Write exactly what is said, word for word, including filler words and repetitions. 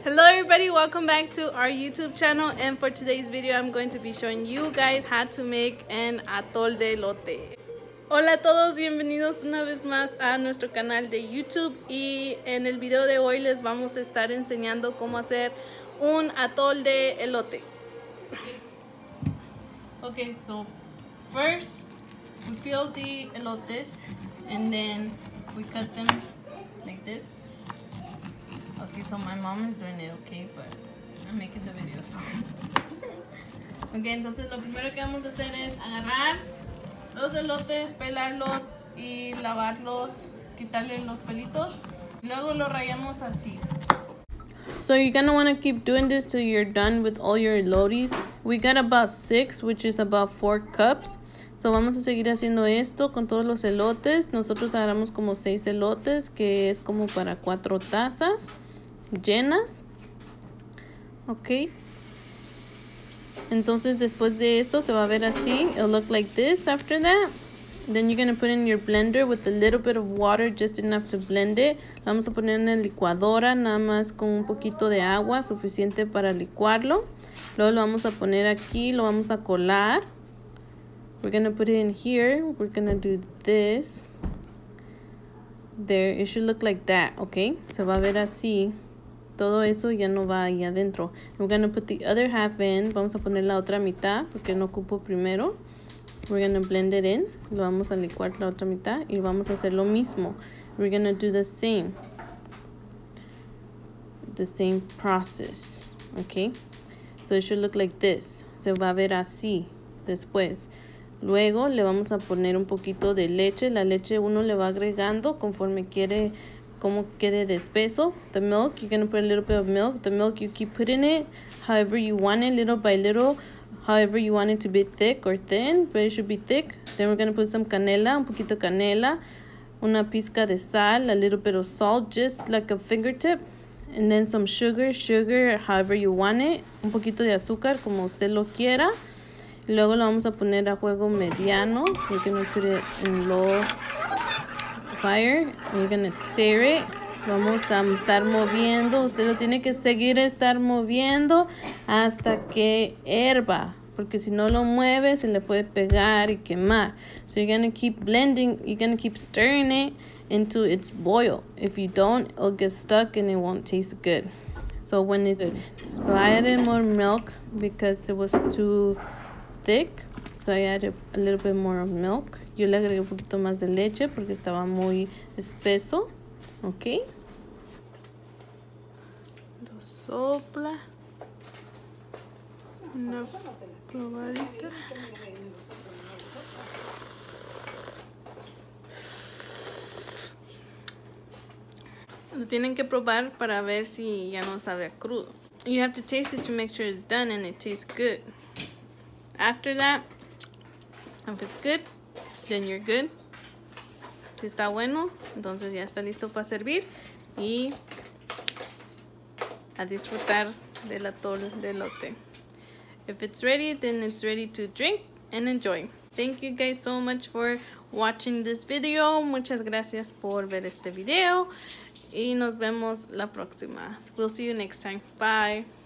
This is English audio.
Hello everybody, welcome back to our YouTube channel, and for today's video I'm going to be showing you guys how to make an atol de elote. Hola a todos, bienvenidos una vez más a nuestro canal de YouTube, y en el video de hoy les vamos a estar enseñando cómo hacer un atol de elote. Okay, so first we peel the elotes and then we cut them like this. Okay, so my mom is doing it, okay, but I'm making the video, so. Okay, entonces lo primero que vamos a hacer es agarrar los elotes, pelarlos y lavarlos, quitarle los pelitos. Luego lo rayamos así. So you're gonna want to keep doing this till you're done with all your elotes. We got about six, which is about four cups. So vamos a seguir haciendo esto con todos los elotes. Nosotros agarramos como seis elotes, que es como para cuatro tazas llenas. Ok, entonces después de esto se va a ver así. It'll look like this after that. Then you're going to put in your blender with a little bit of water, just enough to blend it. Vamos a poner en la licuadora nada más con un poquito de agua suficiente para licuarlo. Luego lo vamos a poner aquí, lo vamos a colar. We're going to put it in here. We're going to do this. There, it should look like that, okay? Se va a ver así. Todo eso ya no va ahí adentro. We're going to put the other half in. Vamos a poner la otra mitad porque no ocupo primero. We're going to blend it in. Lo vamos a licuar la otra mitad y vamos a hacer lo mismo. We're going to do the same. The same process, okay? So it should look like this. Se va a ver así después. Luego le vamos a poner un poquito de leche. La leche uno le va agregando conforme quiere como quede de espeso. The milk, you're going to put a little bit of milk. The milk, you keep putting it however you want it, little by little, however you want it to be thick or thin, but it should be thick. Then we're going to put some canela, un poquito de canela, una pizca de sal, a little bit of salt, just like a fingertip. And then some sugar, sugar however you want it, un poquito de azúcar como usted lo quiera. Luego lo vamos a poner a fuego mediano. We're going to put it in low fire. We're going to stir it. Vamos a estar moviendo. Usted lo tiene que seguir estar moviendo hasta que herva, porque si no lo mueve se le puede pegar y quemar. So you're going to keep blending. You're going to keep stirring it until it's boil. If you don't, it'll get stuck and it won't taste good. So when it so I added more milk because it was too thick, so I added a little bit more of milk. Yo le agregué un poquito más de leche porque estaba muy espeso. Ok, lo sopla una probadita. Lo tienen que probar para ver si ya no sabe crudo. You have to taste it to make sure it's done and it tastes good. After that, if it's good, then you're good. Si está bueno, entonces ya está listo para servir y a disfrutar del atol de elote. If it's ready, then it's ready to drink and enjoy. Thank you guys so much for watching this video. Muchas gracias por ver este video y nos vemos la próxima. We'll see you next time. Bye.